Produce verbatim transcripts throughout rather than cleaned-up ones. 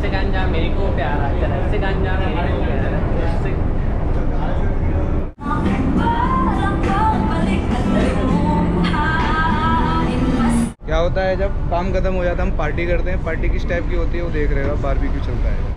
से गांजा मेरे को प्यारा, जरा से गांजा मेरे को प्यारा, उससे क्या होता है जब काम खत्म हो जाता है हम पार्टी करते हैं। पार्टी किस टाइप की होती है वो देख रहे हो, बारबेक्यू चलता है।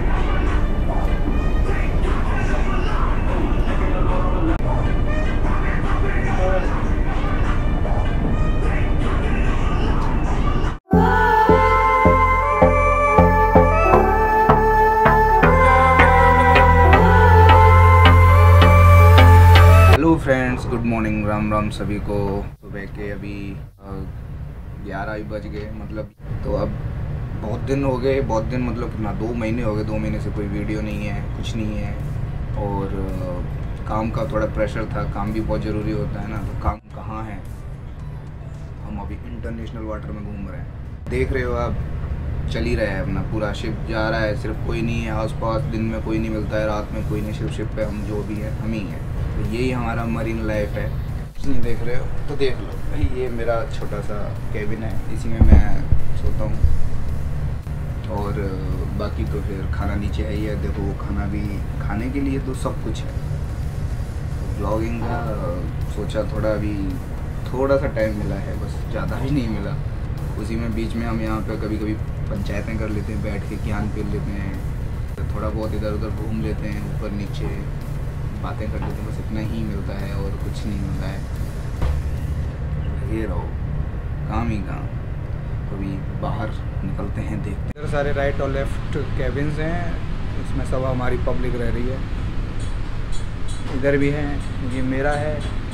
Hello friends, good morning, Ram Ram सभी को। सुबह के अभी ग्यारह बज गए, मतलब तो अब बहुत दिन हो गए, बहुत दिन मतलब कितना, दो महीने हो गए। दो महीने से कोई वीडियो नहीं है, कुछ नहीं है। और काम का थोड़ा प्रेशर था, काम भी बहुत ज़रूरी होता है ना। तो काम कहाँ है, हम अभी इंटरनेशनल वाटर में घूम रहे हैं। देख रहे हो आप, चल ही रहा है अपना, पूरा शिप जा रहा है, सिर्फ कोई नहीं है आसपास। दिन में कोई नहीं मिलता है, रात में कोई नहीं, सिर्फ शिप पे हम जो भी है हम ही हैं। तो यही हमारा मरीन लाइफ है। कुछ नहीं देख रहे हो तो देख लो भाई, ये मेरा छोटा सा कैबिन है, इसी में मैं सोता हूँ। और बाकी तो फिर खाना नीचे है ही है। देखो वो खाना भी, खाने के लिए तो सब कुछ है। ब्लॉगिंग का सोचा थोड़ा, अभी थोड़ा सा टाइम मिला है, बस ज़्यादा भी नहीं मिला। उसी में बीच में हम यहाँ पे कभी कभी पंचायतें कर लेते हैं, बैठ के ज्ञान पी लेते हैं, थोड़ा बहुत इधर उधर घूम लेते हैं, ऊपर नीचे बातें कर लेते हैं। बस इतना ही मिलता है और कुछ नहीं मिलता है। ये रहो, काम ही काम। कभी बाहर निकलते हैं, देखते हैं। इधर सारे राइट और लेफ्ट कैबिन्स हैं, इसमें सब हमारी पब्लिक रह रही है। इधर भी हैं, ये मेरा है,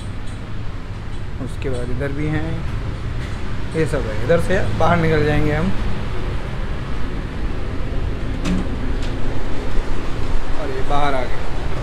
उसके बाद इधर भी हैं, ये सब है। इधर से बाहर निकल जाएंगे हम, और ये बाहर आ गए।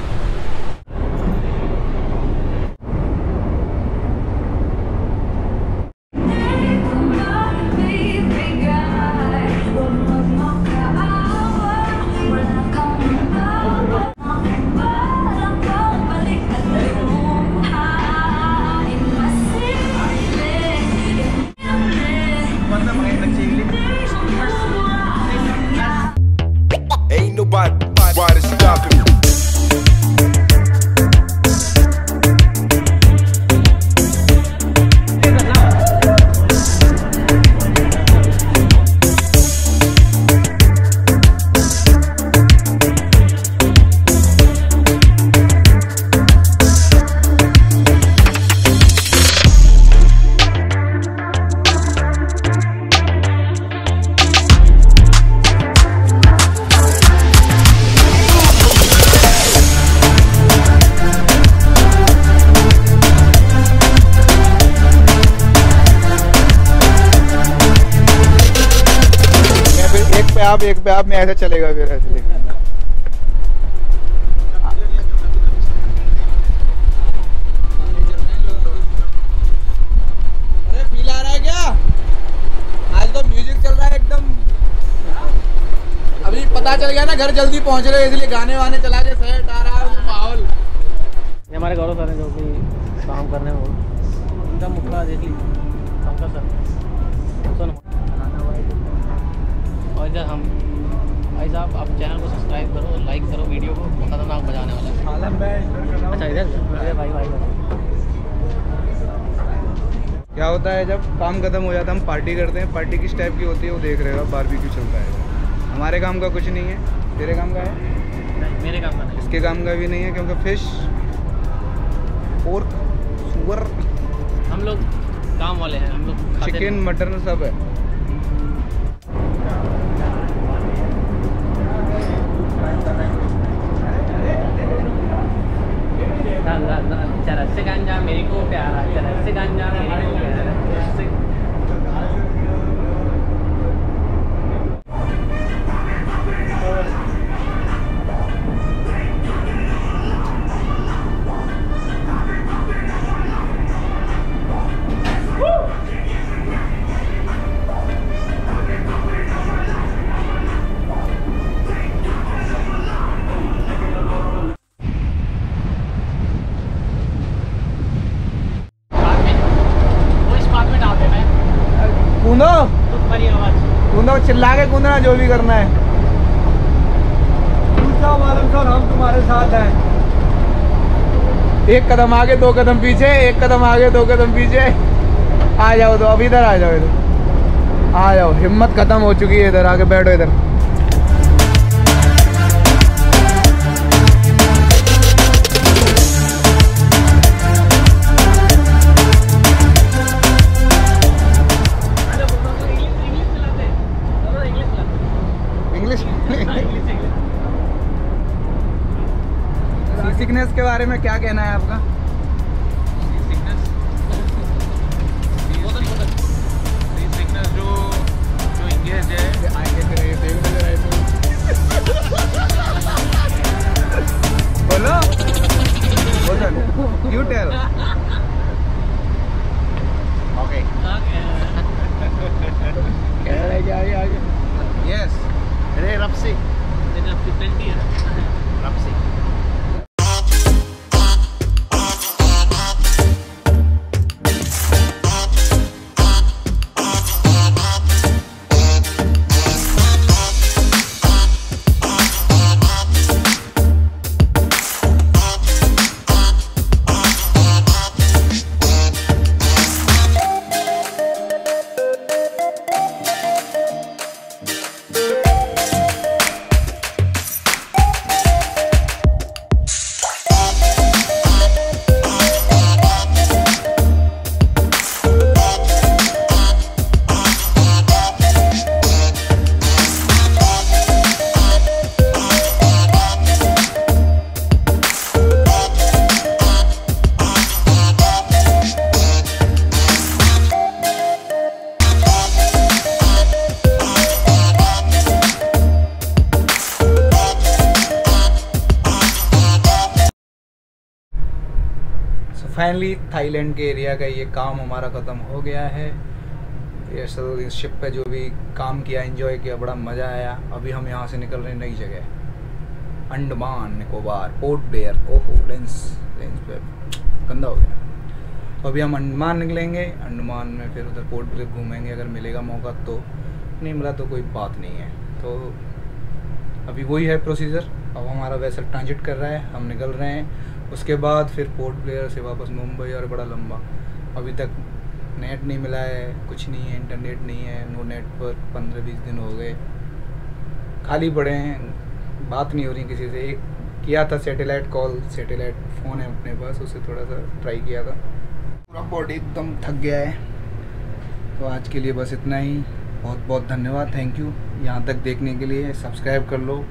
आप एक पे आप में ऐसा चलेगा फिर ऐसे। अरे फील आ रहा है क्या? आज तो म्यूजिक चल रहा है एकदम। अभी पता चल गया ना, घर जल्दी पहुंच रहे, इसलिए गाने वाने चला के सेट आ रहा है माहौल। ये हमारे गौरव सर हैं जो कि काम करने में उनका मुखड़ा देख लीजिए, पंकज सर। और इधर हम भाई साहब, आप चैनल को सब्सक्राइब करो, लाइक करो, वीडियो को खतरनाक बजाने वाला है। अच्छा इधर भाई भाई क्या होता है जब काम खत्म हो जाता है हम पार्टी करते हैं। पार्टी किस टाइप की होती है वो देख रहे हो, बारबेक्यू चलता है। हमारे काम का कुछ नहीं है। तेरे काम का है? नहीं, मेरे काम का नहीं। इसके काम का भी नहीं है, क्योंकि फिश, पोर्क, सुअर, हम लोग काम वाले हैं। हम लोग चिकन, मटन सब है। जरा से गांजा मेरे को प्यारा, जरा से गांजा मेरे को प्यारा, उससे कूदो, चिल्ला के कूदना, जो भी करना है। जाओ मालूम सर, हम तुम्हारे साथ हैं। एक कदम आगे दो कदम पीछे, एक कदम आगे दो कदम पीछे। आ जाओ तो अब इधर आ जाओ, इधर आ जाओ। हिम्मत खत्म हो चुकी है, इधर आके बैठो इधर। इंग्लिश सी सिकनेस के बारे में क्या कहना है आपका? जो जो इंगेज है बोलो बोलो यू टेल। ओके यस अरे रप्सी रप्सी फाइनली थाईलैंड के एरिया का ये काम हमारा ख़त्म हो गया है। ये सब इस शिप पे जो भी काम किया, एंजॉय किया, बड़ा मज़ा आया। अभी हम यहाँ से निकल रहे हैं नई जगह, अंडमान निकोबार, पोर्ट ब्लेयर। ओहो लेंस लेंस पे गंदा हो गया। तो अभी हम अंडमान निकलेंगे, अंडमान में फिर उधर पोर्ट ब्लेयर घूमेंगे अगर मिलेगा मौका तो, नहीं मिला तो कोई बात नहीं है। तो अभी वही है प्रोसीजर। अब हमारा वैसा ट्रांजिट कर रहा है, हम निकल रहे हैं। उसके बाद फिर पोर्ट ब्लेयर से वापस मुंबई, और बड़ा लंबा। अभी तक नेट नहीं मिला है, कुछ नहीं है, इंटरनेट नहीं है, नो नेट पर पंद्रह बीस दिन हो गए, खाली पड़े हैं, बात नहीं हो रही किसी से। एक किया था सैटेलाइट कॉल, सैटेलाइट फ़ोन है अपने पास, उससे थोड़ा सा ट्राई किया था। पूरा बॉडी एकदम थक गया है। तो आज के लिए बस इतना ही। बहुत बहुत धन्यवाद, थैंक यू यहाँ तक देखने के लिए। सब्सक्राइब कर लो,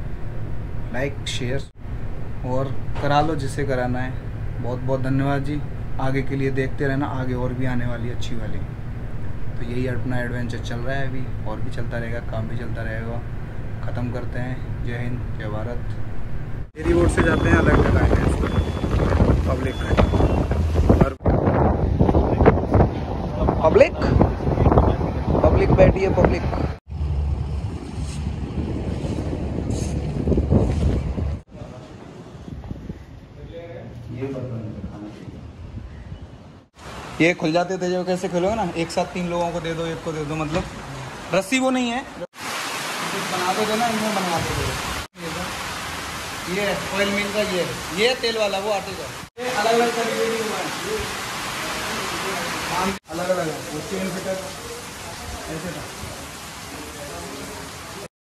लाइक शेयर और करा लो जिससे कराना है। बहुत बहुत धन्यवाद जी। आगे के लिए देखते रहना, आगे और भी आने वाली अच्छी वाली। तो यही अपना एडवेंचर चल रहा है, अभी और भी चलता रहेगा, काम भी चलता रहेगा। ख़त्म करते हैं। जय हिंद, जय भारत। मेरी रोड से जाते हैं, अलग जगह है पब्लिक पब्लिक पब्लिक बैठी है पब्लिक। ये खुल जाते थे जो, कैसे खुलोगे ना, एक साथ तीन लोगों को दे दो, एक को दे दो, मतलब रस्सी वो नहीं है, बनाते थे ना, इनमें बनवाते थे। ये ऑयल मिल का, ये ये तेल वाला, वो आटे का, ये अलग अलग तरीके की हुआ है, अलग अलग है। वो चेन फिटर ऐसे था।